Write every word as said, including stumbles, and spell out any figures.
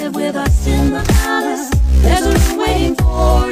live with us in the palace. There's a room waiting for